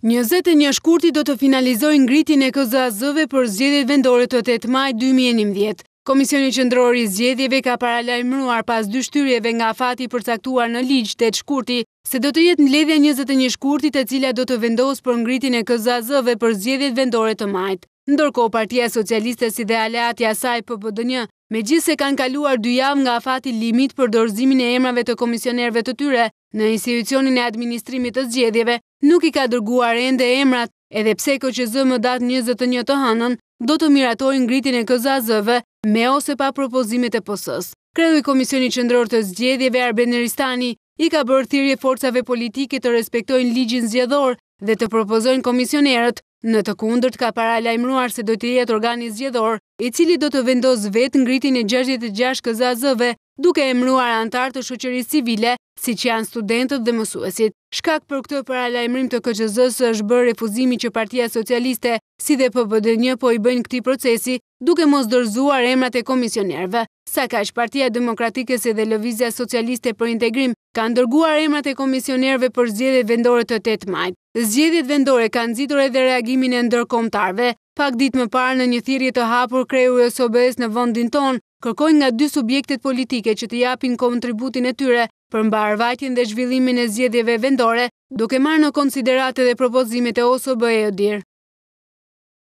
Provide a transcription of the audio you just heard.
21 shkurti do të finalizojë ngritjen e KZAZ-ve për zgjedhjet vendore të 8 maj 2011. Komisioni Qendror i Zgjedhjeve ka paralajmëruar pas dy shtyrjeve nga afati përcaktuar në ligj 8 shkurti se do të jetë mbledhja 21 shkurtit e cila do të vendosë për ngritjen e KZAZ-ve për zgjedhjet vendore të majit. Ndërkohë Partia Socialiste si dhe aleati asaj PPDN, megjithse kanë kaluar 2 javë nga afati limit për dorëzimin e emrave të komisionerëve të tyre në institucionin e administrimit të zgjedhjeve, nuk i ka dërguar ende emrat, edhe pse KQZ më datë 21 të hënën do të miratojë ngritjen e KZAZ-ve me ose pa propozimet e PS-s. Kreu i Komisionit Qendror të Zgjedhjeve Arben Eristani i ka bërë thirrje forcave politike të respektojnë ligjin zgjedhor dhe të propozojnë komisionerët, në të kundërt ka paralajmëruar se do të jetë organi zgjedhor i cili do të vendosë vetë ngritjen e 66 KZAZ-ve, duke emëruar anëtar të shoqërisë civile, siç janë studentët dhe mësuesit. Shkak për këtë paralajmërim të KQZ-s është bërë refuzimi që Partia Socialiste si dhe PPDN po i bëjnë këtij procesi, duke mos dorëzuar emrat e komisionerëve. Sa kaq, Partia Demokratike si dhe Lëvizja Socialiste për Integrim kanë dërguar emrat e komisionerëve për zgjedhjet vendore të 8 majit. Zgjedhjet vendore kanë nxitur edhe reagimin e ndërkombëtarëve. Pak ditë më parë në një thirrje të hapur, kreu i OSBE-s në vendin tonë kërkoi nga 2 subjektet politike që të japin kontributin e tyre për mbarvajtjen dhe zhvillimin e zgjedhjeve vendore, duke marrë në konsideratë edhe propozimet e OSBE-së.